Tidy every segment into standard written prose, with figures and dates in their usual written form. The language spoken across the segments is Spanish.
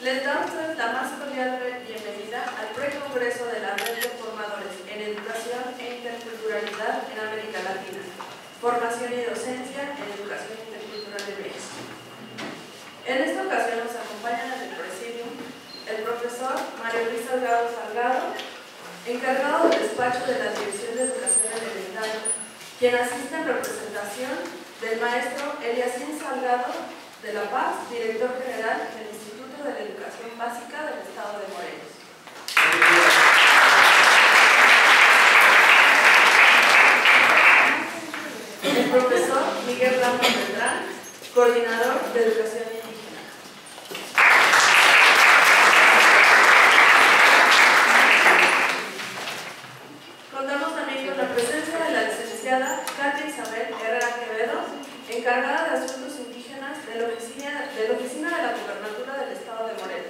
Les damos la más cordial bienvenida al Precongreso de la Red de Formadores en Educación e Interculturalidad en América Latina, Formación y Docencia en Educación Intercultural de México. En esta ocasión nos acompañan en el presidium el profesor Mario Luis Salgado Salgado, encargado del despacho de la Dirección de Educación Elemental, quien asiste en representación del maestro Eliasín Salgado de La Paz, director general del Instituto de la Educación Básica del Estado de Morelos. El profesor Miguel Ramos Beltrán, coordinador de Educación Indígena. Contamos también con la presencia de la licenciada Katia Isabel Herrera Quevedo, encargada de Asuntos Indígenas de la Oficina de la Gobernatura del Estado de Morelos.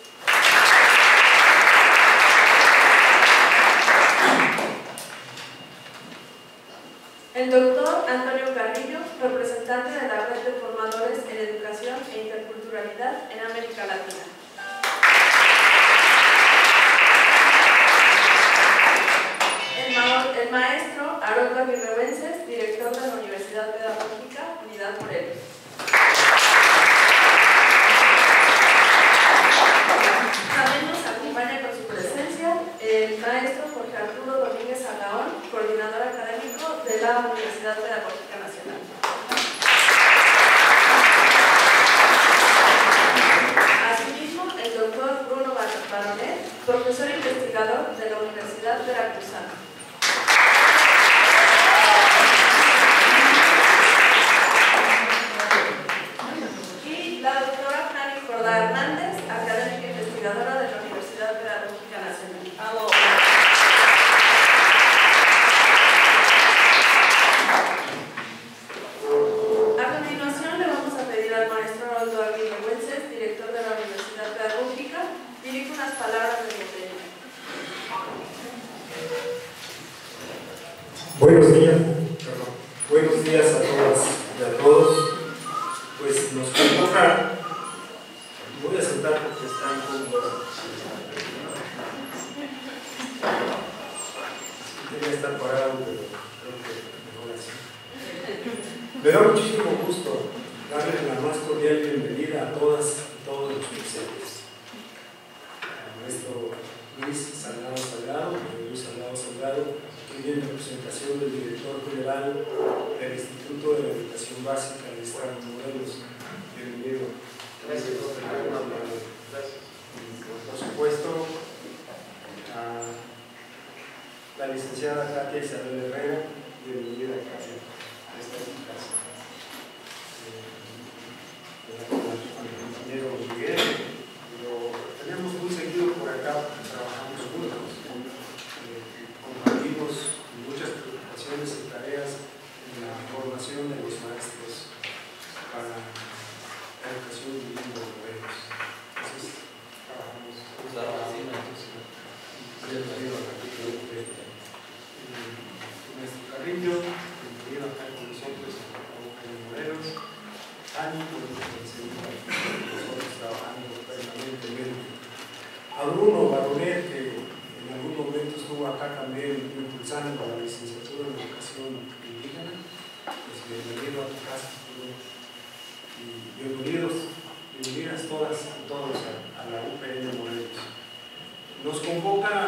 El doctor Antonio Carrillo, representante de la Red de Formadores en Educación e Interculturalidad en América Latina. El maestro Haroldo Aguirre Wences, director de la Universidad Pedagógica Unidad Morelos. También nos acompaña con su presencia el maestro Jorge Arturo Domínguez Agaón, coordinador académico de la Universidad Pedagógica Nacional. Asimismo, el doctor Bruno Baronet, profesor investigador de la Universidad Veracruzana. Y la doctora Fanny Jordá Hernández, académica investigadora de la Universidad Pedagógica Nacional. A continuación le vamos a pedir al maestro Haroldo Aguirre Wences, director de la Universidad Pedagógica, dirige unas palabras de bienvenida. Buenos días a todas y a todos. Pues nos convoca, voy a sentar porque están cómodos. Quería estar parado, pero creo que mejor así. Me da muchísimo gusto darles la más cordial bienvenida a todas y todos los presentes. Al maestro Luis Salgado Salgado, Luis Salgado Salgado, aquí en representación del director general del Instituto de la Educación Básica del Estado de Morelos. Bienvenido. Gracias. Por supuesto, a la licenciada Katia Isabel Herrera, bienvenida a casa. Esta es mi casa. Al compañero Miguel, lo tenemos muy seguido por acá, trabajamos juntos. Compartimos muchas preocupaciones y tareas en la formación de los maestros para la educación bilingüe de Morelos. Entonces, trabajamos Maestro Carrillo, bienvenido acá con nosotros en Morelos. Ani, nosotros trabajando permanentemente. A Bruno Baronet, que en algún momento estuvo acá también impulsando la licenciatura en Educación Indígena. Pues bienvenido a tu casa, Bruno. Y bienvenidas todas y todos a la UPN Morelos. Nos convoca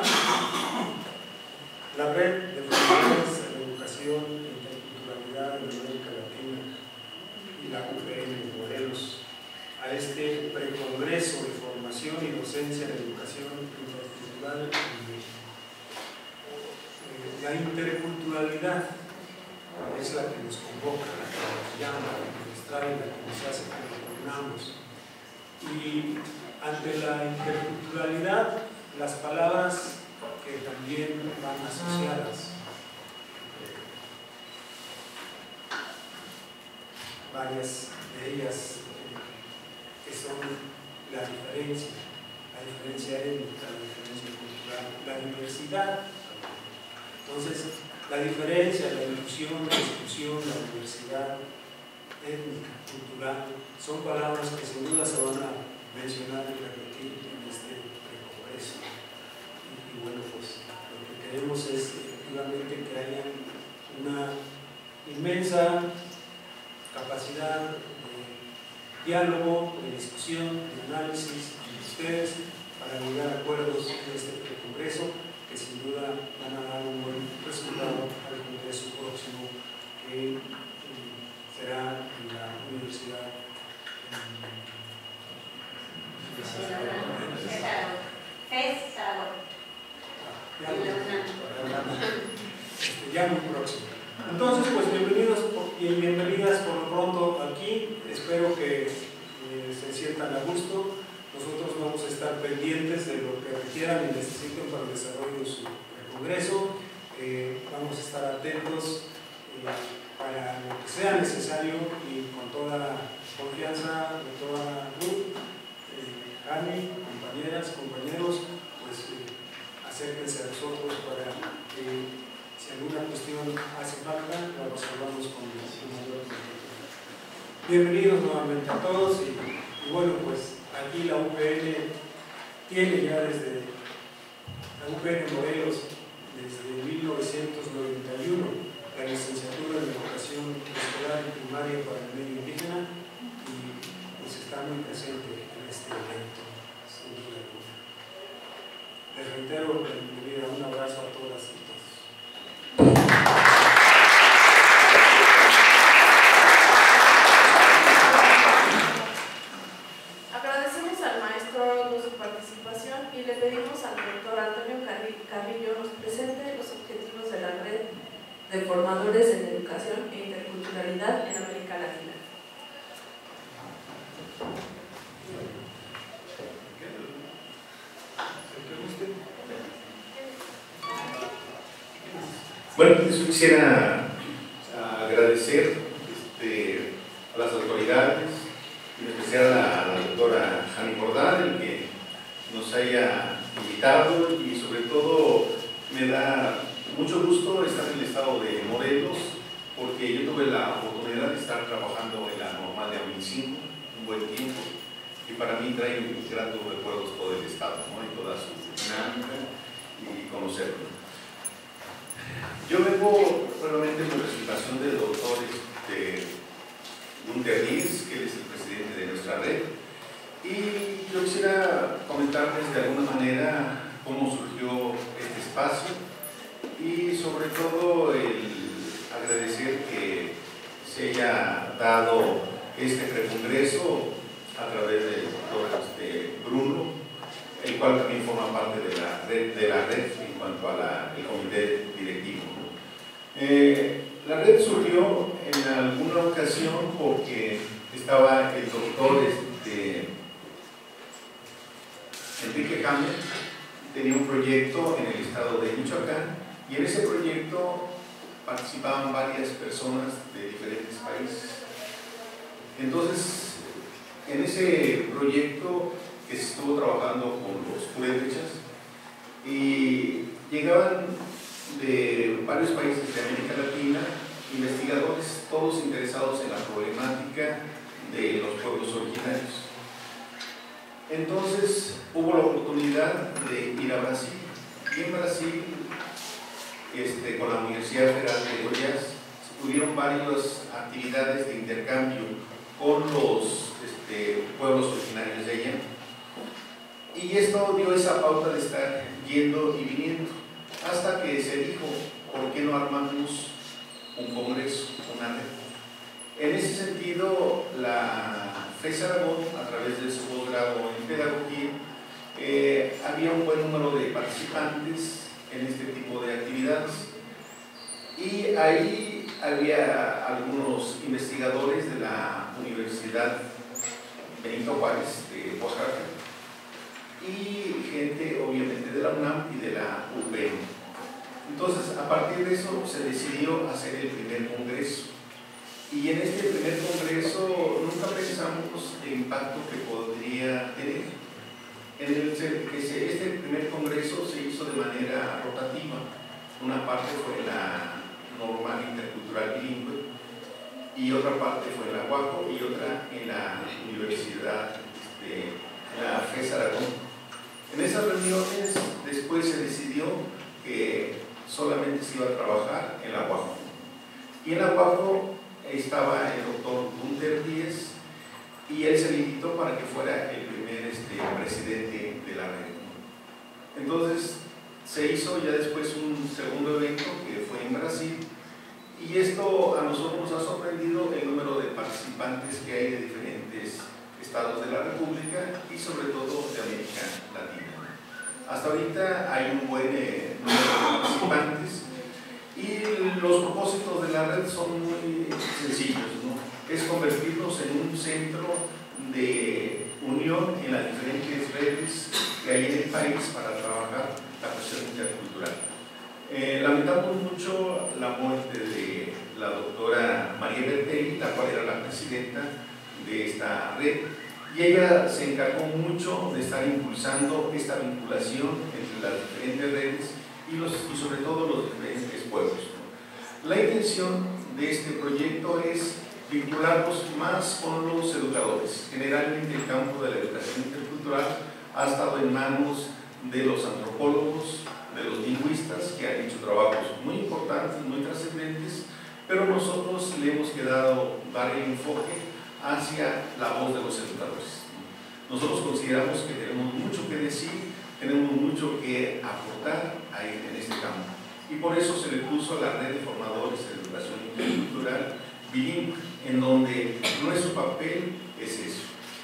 la Red de Formadores en Educación e Interculturalidad en América Latina y la UPN Morelos a este precongreso de formación y docencia en educación intercultural en México. La interculturalidad es la que nos convoca, la que nos llama, la que nos trae, la que nos hace que nos reunamos. Y ante la interculturalidad, las palabras que también van asociadas, varias de ellas que son la diferencia étnica, la diferencia cultural, la diversidad. Entonces, la diferencia, la inclusión, la exclusión, la diversidad étnica, cultural, son palabras que sin duda se van a mencionar y repetir diálogo, de discusión, de análisis de ustedes para llegar a acuerdos en este congreso que sin duda van a dar un buen resultado al congreso próximo que será en la Universidad ya muy próximo. Entonces, pues bienvenidos y bienvenidas por lo pronto aquí. Espero que se sientan a gusto. Nosotros vamos a estar pendientes de lo que requieran y necesiten para el desarrollo de su congreso. Vamos a estar atentos para lo que sea necesario y con toda confianza de toda luz. Carmen, compañeras, compañeros, pues acérquense a nosotros para que si alguna cuestión hace falta, la resolvamos con mayor tranquilidad. Bienvenidos nuevamente a todos y bueno, pues aquí la UPN tiene ya desde la UPN Morelos, desde 1991, la licenciatura en educación escolar y primaria para el medio indígena y pues está muy presente en este evento, sin duda alguna. Les reitero la bienvenida, un abrazo a todas y todos. Agradecemos al maestro de su participación y le pedimos al doctor Antonio Carrillo nos presente los objetivos de la red de formadores en educación e interculturalidad en América Latina. Bueno, yo quisiera agradecer a las autoridades, en especial a la doctora Jani Jordán, el que nos haya invitado y sobre todo me da mucho gusto estar en el estado de Morelos porque yo tuve la oportunidad de estar trabajando en la normal de Amincinco un buen tiempo y para mí trae gratos recuerdos todo el estado, ¿no? Y toda su dinámica y conocerlo. Yo vengo realmente en representación del doctor Gunther Diez, que es el presidente de nuestra red, y yo quisiera comentarles de alguna manera cómo surgió este espacio y sobre todo el agradecer que se haya dado este precongreso a través del doctor Bruno, el cual también forma parte de la red en cuanto a el comité directivo. La red surgió en alguna ocasión porque estaba el doctor Enrique Hammer, tenía un proyecto en el estado de Michoacán y en ese proyecto participaban varias personas de diferentes países. Entonces, en ese proyecto que se estuvo trabajando con los purépechas y llegaban de varios países de América Latina, investigadores, todos interesados en la problemática de los pueblos originarios. Entonces hubo la oportunidad de ir a Brasil y en Brasil, con la Universidad Federal de Goiás, se tuvieron varias actividades de intercambio con los pueblos originarios de allá. Y esto dio esa pauta de estar yendo y viniendo, hasta que se dijo, ¿por qué no armamos un congreso, una red? En ese sentido, la FES Aragón, a través de su posgrado en pedagogía, había un buen número de participantes en este tipo de actividades. Y ahí había algunos investigadores de la Universidad Benito Juárez de Oaxaca y gente obviamente de la UNAM y de la UPN. Entonces, a partir de eso se decidió hacer el primer congreso. Y en este primer congreso nunca pensamos el impacto que podría tener. Este primer congreso se hizo de manera rotativa. Una parte fue la normal intercultural bilingüe y otra parte fue en la UACO y otra en la Universidad la FES Aragón. En esas reuniones después se decidió que solamente se iba a trabajar en la UACO. Y en la UACO estaba el doctor Gunther Diez y y él se le invitó para que fuera el primer presidente de la red. Entonces se hizo ya después un segundo evento que fue en Brasil, y esto a nosotros nos ha sorprendido el número de participantes que hay de diferentes estados de la República y sobre todo de América Latina. Hasta ahorita hay un buen número de participantes y los propósitos de la red son muy sencillos, ¿no? Es convertirnos en un centro de unión en las diferentes redes que hay en el país para trabajar la cuestión intercultural. Lamentamos mucho la muerte de la doctora María Bertelli, la cual era la presidenta de esta red, y ella se encargó mucho de estar impulsando esta vinculación entre las diferentes redes y sobre todo los diferentes pueblos, ¿no? La intención de este proyecto es vincularnos más con los educadores. Generalmente el campo de la educación intercultural ha estado en manos de los antropólogos, de los lingüistas, que han hecho trabajos muy importantes, muy trascendentes, pero nosotros le hemos quedado dar el enfoque hacia la voz de los educadores. Nosotros consideramos que tenemos mucho que decir, tenemos mucho que aportar ahí en este campo, y por eso se le puso a la red de formadores de educación intercultural bilingüe, en donde nuestro papel es eso.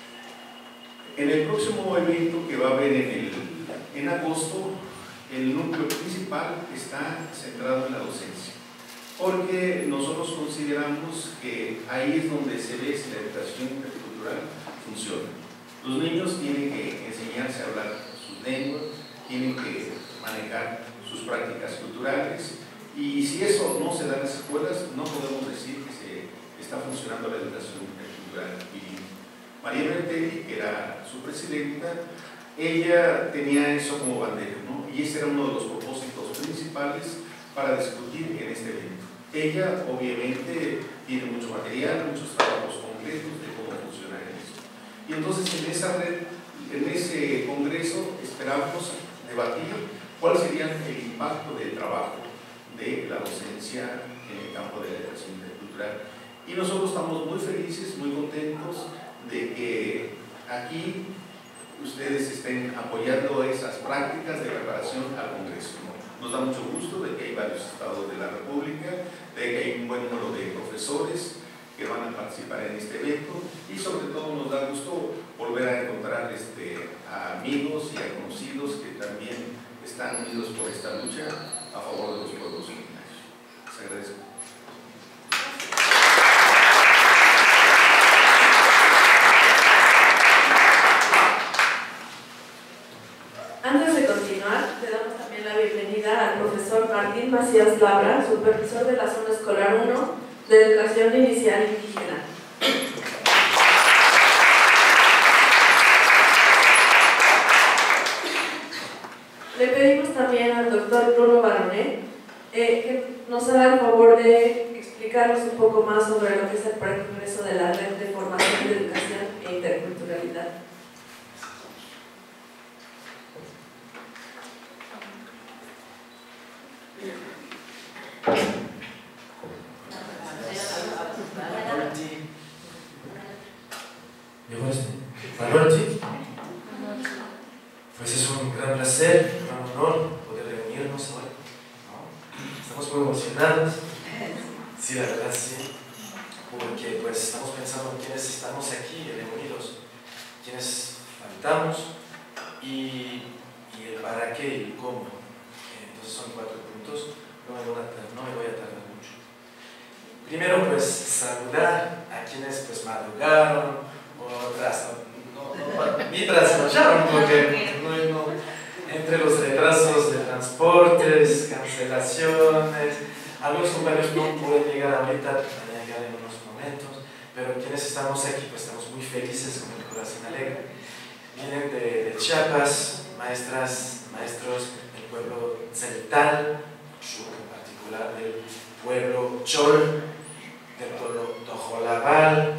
En el próximo evento que va a haber en agosto, el núcleo principal está centrado en la docencia, porque nosotros consideramos que ahí es donde se ve si la educación intercultural funciona. Los niños tienen que enseñarse a hablar sus lenguas, tienen que manejar sus prácticas culturales, y si eso no se da en las escuelas, no podemos decir que se está funcionando la educación intercultural. Y María Bertelli, que era su presidenta, ella tenía eso como bandera, ¿no? Y ese era uno de los propósitos principales para discutir en este evento. Ella obviamente tiene mucho material, muchos trabajos concretos de cómo funciona eso. Y entonces en esa red, en ese congreso, esperamos debatir cuál sería el impacto del trabajo de la docencia en el campo de la educación intercultural. Y nosotros estamos muy felices, muy contentos de que aquí ustedes estén apoyando esas prácticas de preparación al Congreso, ¿no? Nos da mucho gusto de que hay varios estados de la República, de que hay un buen número de profesores que van a participar en este evento, y sobre todo nos da gusto volver a encontrar a amigos y a conocidos que también están unidos por esta lucha a favor de los pueblos originarios. Les agradezco. Antes de continuar, le damos también la bienvenida al profesor Martín Macías Labra, supervisor de la Zona Escolar 1 de Educación Inicial Indígena. Le pedimos también al doctor Bruno Baronet que nos haga el favor de explicarnos un poco más sobre lo que es el Precongreso de la Red de Formación de Educación e Interculturalidad. Pues es un gran placer, un gran honor poder reunirnos hoy, ¿no? Estamos muy emocionados, sí, la verdad sí, porque pues estamos pensando en quiénes estamos aquí reunidos, quiénes faltamos y el para qué y el cómo. Entonces son 4 puntos, no me voy a tardar mucho. Primero pues saludar a quienes pues madrugaron o ni trasnocharon, porque entre los retrasos de transportes, cancelaciones, algunos compañeros no pueden llegar ahorita, van a llegar en unos momentos, pero quienes estamos aquí pues estamos muy felices, con el corazón alegre. Vienen de Chiapas, maestras, maestros del pueblo Tzeltal, en particular del pueblo Chol, del pueblo Tojolabal,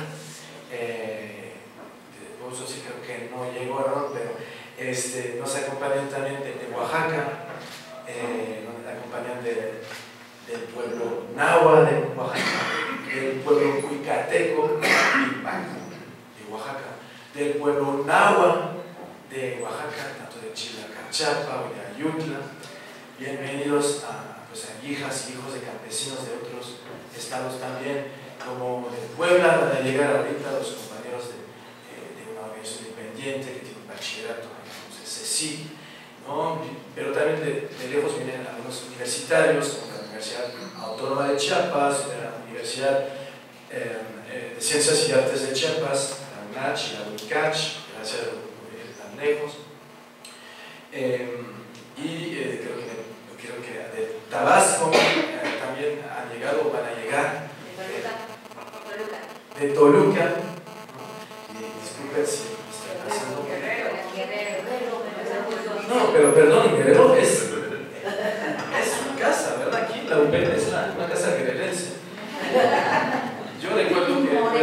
sí creo que no llegaron, pero nos acompañan también de Oaxaca, nos acompañan del pueblo Nahua de Oaxaca, del pueblo Cuicateco de Oaxaca, del pueblo náhuatl de Oaxaca, tanto de Chilacachapa o de Ayutla. Bienvenidos a hijas y hijos de campesinos de otros estados también, como de Puebla. Van a llegar ahorita los compañeros de una organización independiente que tiene un bachillerato, digamos, CECI, ¿no? Pero también de lejos vienen algunos universitarios, como la Universidad Autónoma de Chiapas, de la Universidad de Ciencias y Artes de Chiapas, la UNACH y la UNICACH, gracias a tan lejos. Creo que de Tabasco también han llegado, van a llegar. De Toluca. Disculpen si estoy pasando. No, pero perdón, Guerrero es su casa, ¿verdad? Aquí la UPN es una casa guerrerense. Yo recuerdo que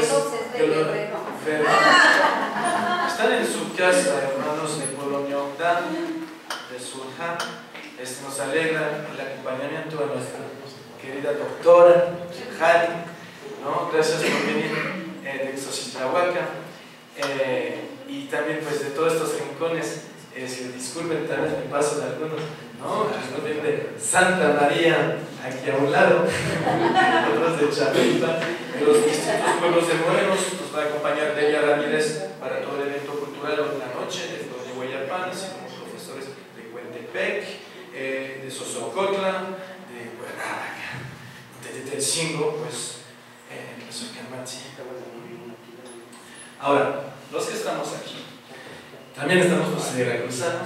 están en su casa, hermanos de Pueblo Ñoctán, de Surja. Nos alegra el acompañamiento a nuestra querida doctora, Jani, ¿no? Gracias por venir de Xochitlahuaca, y también pues de todos estos rincones. Disculpen, tal vez me paso de algunos, ¿no? Algunos de Santa María, aquí a un lado, otros de Chapilpa, de los distintos pueblos de Morelos. Nos va a acompañar Delia Ramírez para todo el evento cultural de la noche, de Huayapán, así como profesores de Cuentepec, de Sosocotla, de Huerraca, de Tetelcingo, pues, ahora, los que estamos aquí, también estamos los veracruzanos,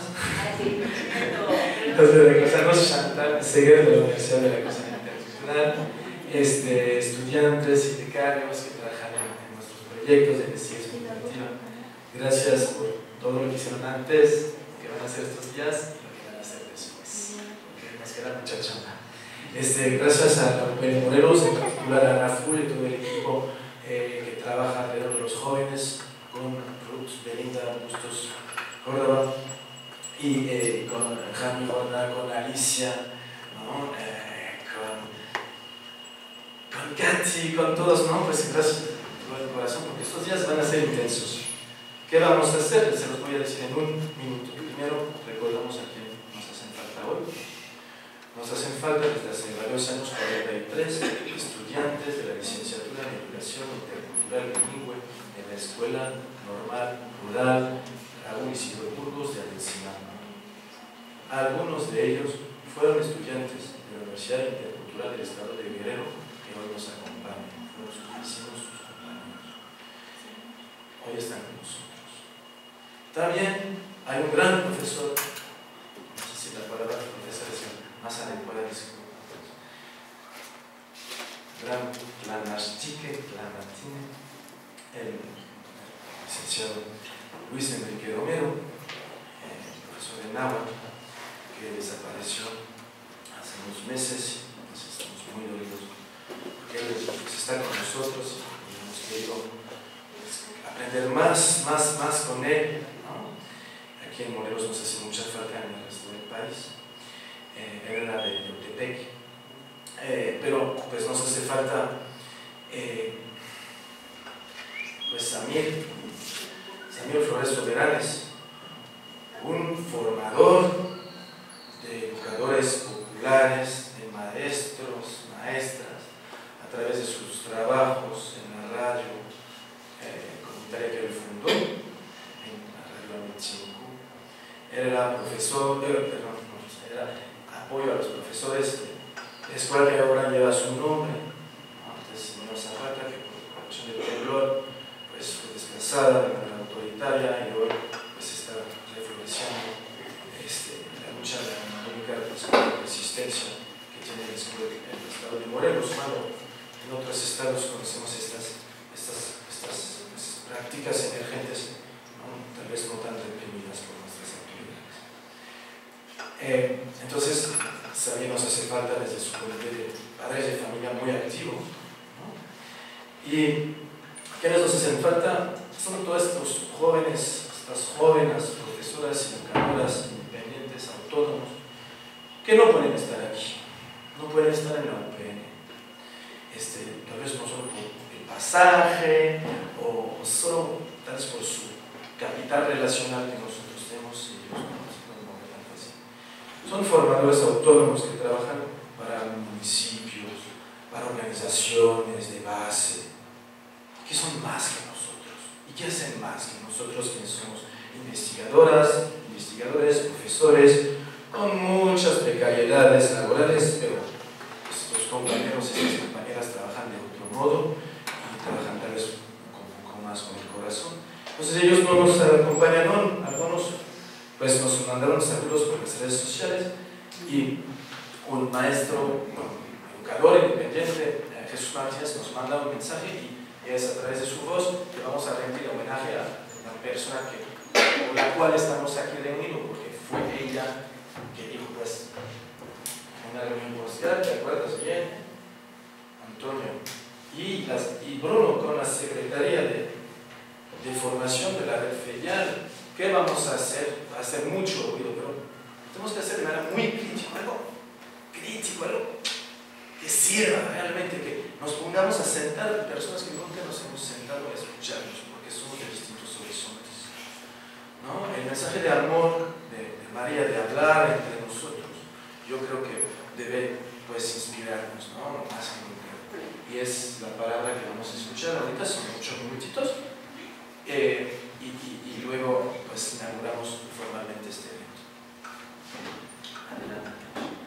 los veracruzanos Chantal Seguer de la Universidad de Veracruzana Internacional, estudiantes y becarios que trabajan en nuestros proyectos de investigación educativa. Gracias por todo lo que hicieron antes, lo que van a hacer estos días y lo que van a hacer después, porque nos queda mucha chamba. Gracias a la UPN Morelos, en particular a Raful y todo el equipo que trabaja alrededor de los jóvenes, con Ruth, Belinda, Bustos, Córdoba, y con Jaime Jorda, con Alicia, ¿no? Con Katy, con todos, ¿no? Pues gracias de todo el corazón, porque estos días van a ser intensos. ¿Qué vamos a hacer? Se los voy a decir en un minuto. Primero, recordamos a quién nos hacen falta hoy. Nos hacen falta desde hace varios años 43 estudiantes de la licenciatura en Educación Intercultural Bilingüe en la Escuela Normal Rural Raúl Isidro Burgos de Ayotzinapa. Algunos de ellos fueron estudiantes de la Universidad Intercultural del Estado de Guerrero que hoy nos acompañan. Fueron sus vecinos, sus compañeros. Hoy están con nosotros. También hay un gran profesor, no sé si la palabra profesor es más adecuada, gran Planastique, Planatine, el licenciado Luis Enrique Romero, profesor de náhuatl, que desapareció hace unos meses. Entonces estamos muy dolidos porque él pues, está con nosotros y hemos querido pues, aprender más con él, ¿no? Aquí en Morelos nos hace mucha falta en el resto del país. Él era de Yautepec, pero pues nos hace falta pues Samir Flores Soberanes, un formador de educadores populares, de maestros, maestras, a través de sus trabajos en la radio comunitaria que él fundó, en la radio Amichinku. Era profesor, era apoyo a los profesores de escuela que ahora lleva su nombre, antes señora Zapata, que por cuestión del temblor pues, fue desplazada de manera autoritaria y hoy pues, está refloreciendo la lucha de la única resistencia que tiene el estado de Morelos. Bueno, en otros estados conocemos estas prácticas emergentes, ¿no? Tal vez no tan reprimidas por nuestras autoridades. Entonces, también nos hace falta desde su comité de padres de familia muy activo, ¿no? Y ¿quiénes nos hacen falta? Son todos estos jóvenes, estas jóvenes profesoras y educadoras independientes, autónomos, que no pueden estar aquí, no pueden estar en la UPN. Tal vez no solo por el pasaje o solo tal vez por su que nosotros tenemos y ellos no nos mueven tan fácil. Son formadores autónomos que trabajan para municipios, para organizaciones de base, que son más que nosotros. ¿Y qué hacen más que nosotros, que somos investigadoras, investigadores, profesores, con muchas precariedades laborales, pero estos compañeros y estas compañeras trabajan de otro modo y trabajan tal vez más con el corazón? Entonces ellos no nos acompañaron, algunos pues nos mandaron saludos por las redes sociales, y un maestro, educador independiente, Jesús Martínez, nos manda un mensaje y es a través de su voz que vamos a rendir homenaje a una persona con la cual estamos aquí reunidos, porque fue ella que dijo pues una reunión postal, ¿te acuerdas bien? Antonio y Bruno con la Secretaría de Formación de la Red Ferial. ¿Qué vamos a hacer? Va a hacer mucho ruido, pero tenemos que hacer de manera muy crítica, algo que sirva realmente, que nos pongamos a sentar personas que nunca nos hemos sentado a escucharnos, porque somos de distintos horizontes, ¿no? El mensaje de amor de María, de hablar entre nosotros, yo creo que debe pues inspirarnos, ¿no? Más que nunca. Y es la palabra que vamos a escuchar ahorita, son 8 minutitos, y luego pues inauguramos formalmente este evento. Adelante.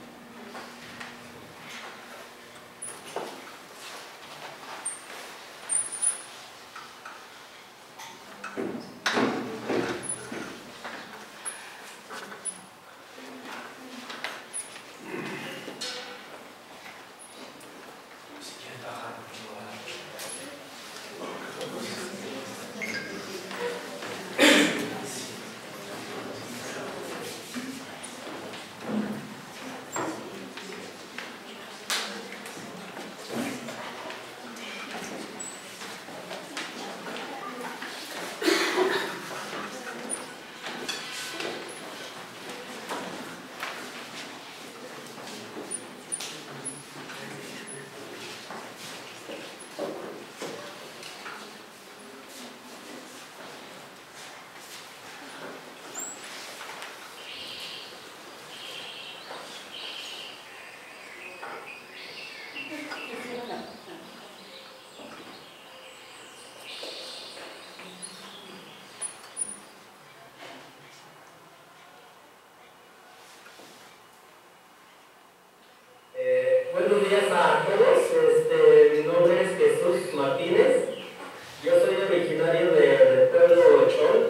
Buenos días a todos, mi nombre es Jesús Martínez, yo soy originario del pueblo Chol,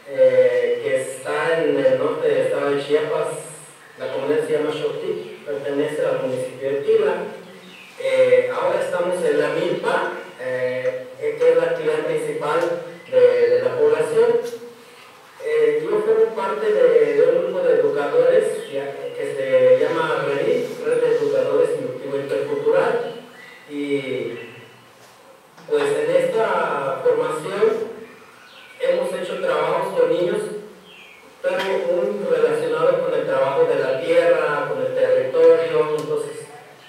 que está en el norte del estado de Chiapas. La comunidad se llama Xoctic, pertenece al municipio de Tila. Ahora estamos en la milpa, que es la actividad principal de la población. Yo formo parte de un grupo de educadores que se llama REDI, Red de Educadores Inductivo Intercultural, y pues en esta formación hemos hecho trabajos con niños, pero muy relacionados con el trabajo de la tierra, con el territorio. Entonces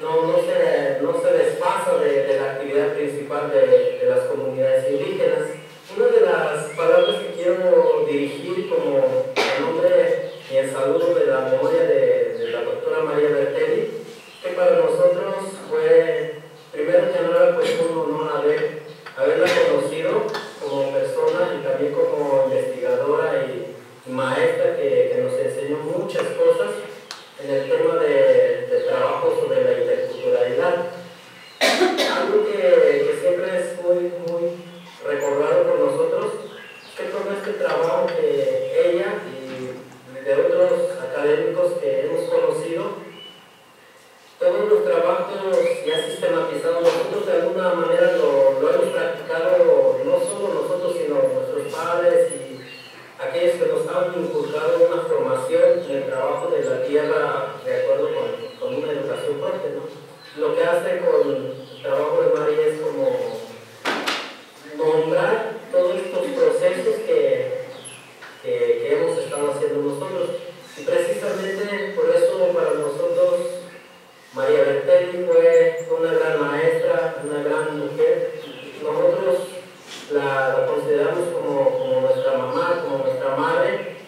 no se desfasa de la actividad principal de las comunidades indígenas. Una de las palabras que quiero dirigir como en nombre y en saludo de la memoria de la doctora María Bertelli, que para nosotros fue, primero que nada, pues un honor haberla conocido como persona y también como investigadora y maestra que nos enseñó muchas cosas en el tema de trabajo sobre la interculturalidad. Algo que siempre es muy recordado por nosotros es que todo este trabajo que ella y de otros académicos que hemos conocido, todos los trabajos ya sistematizados, nosotros de alguna manera lo hemos practicado, no solo nosotros, sino nuestros padres y aquellos que nos han inculcado una formación en el trabajo de la tierra de acuerdo con una educación fuerte, ¿no? Lo que hace con el trabajo de María es como nombrar todos estos procesos que hemos estado haciendo nosotros. Y precisamente por eso para nosotros María Bertelli fue una gran maestra, una gran mujer. Nosotros la consideramos como nuestra mamá, como nuestra madre,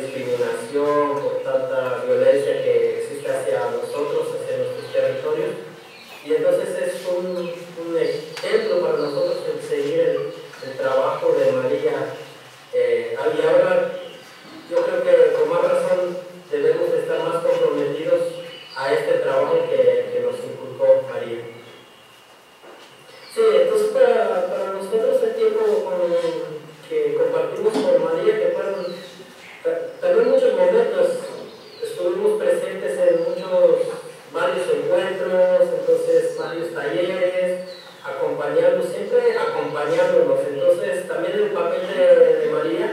discriminación, por tanta violencia que existe hacia nosotros, hacia nuestros territorios. Y entonces es un ejemplo para nosotros el seguir el trabajo de María. Y ahora yo creo que con más razón debemos estar más comprometidos a este trabajo que nos inculcó María. Sí, entonces para nosotros el tiempo que compartimos con María, que fueron también muchos momentos, estuvimos presentes en varios encuentros, entonces varios talleres, siempre acompañándonos. Entonces también el papel de María,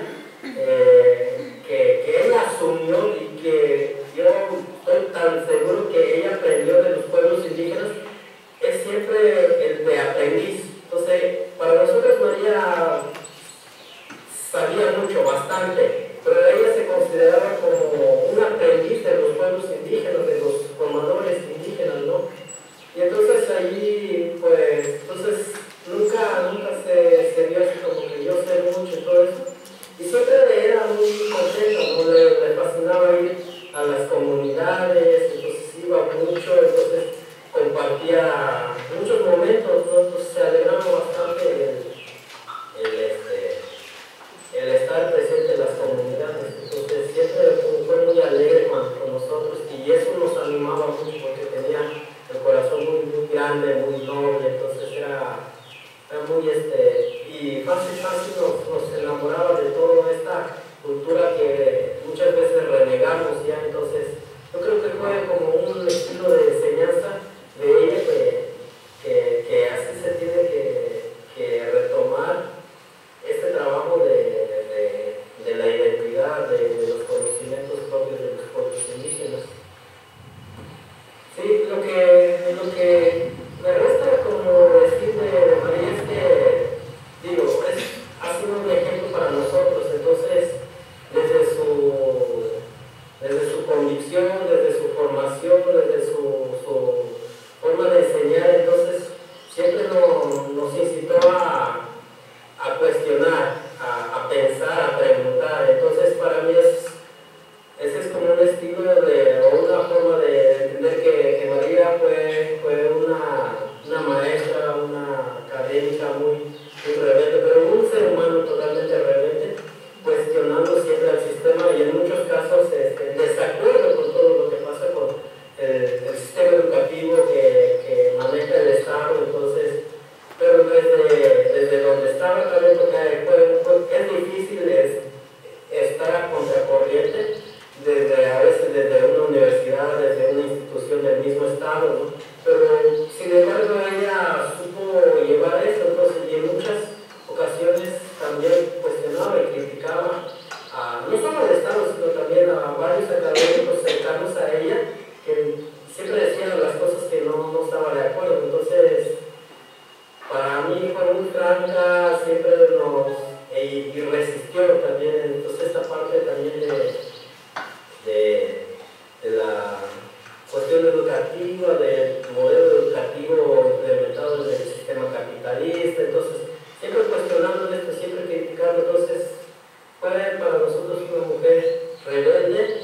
que ella asumió y que yo estoy tan seguro que ella aprendió de los pueblos indígenas, es siempre el de aprendiz. Entonces, para nosotros María sabía mucho, bastante, pero ella se consideraba como un aprendiz de los pueblos indígenas, de los formadores indígenas, ¿no? Y entonces allí, pues, nunca se vio así como que yo sé mucho y todo eso. Y siempre era muy contenta, ¿no? Le fascinaba ir a las comunidades, entonces iba mucho, entonces compartía muchos momentos, ¿no? Entonces se alegraba bastante el estar presente en las comunidades. Entonces siempre fue muy alegre con nosotros y eso nos animaba mucho porque tenía el corazón muy grande, muy noble, entonces era muy y fácil nos enamoraba de toda esta cultura que muchas veces renegamos ya. Entonces yo creo que fue como un estilo de enseñanza de ella que así se tiene que retomar este trabajo de la identidad, de los conocimientos propios de los pueblos indígenas. Sí, lo que me resta como decir de María es que, ha sido un ejemplo para nosotros. Entonces, desde su convicción, desde su formación, desde su forma de enseñar, entonces siempre nos incitó a cuestionar, a pensar, a preguntar. Entonces para mí ese es como un estilo o una forma de entender que María fue una maestra, una académica muy rebelde, pero un ser humano totalmente rebelde, cuestionando siempre al sistema y en muchos casos en desacuerdo con todo lo que pasa con el sistema educativo que maneja el Estado. Entonces, pero desde donde estaba también, porque es difícil estar a contracorriente a veces desde una universidad, desde una institución del mismo Estado, ¿no? Pero sin embargo ella supo llevar eso, entonces, y en muchas ocasiones también cuestionaba y criticaba no solo al Estado, sino también a varios académicos cercanos a ella, que siempre decían las cosas que no estaba de acuerdo. Entonces, para mí fue muy franca, siempre y resistió también. Entonces esta parte también de la cuestión educativa, del modelo educativo implementado en el sistema capitalista, entonces siempre cuestionando esto, siempre criticando. Entonces fue para nosotros una mujer rebelde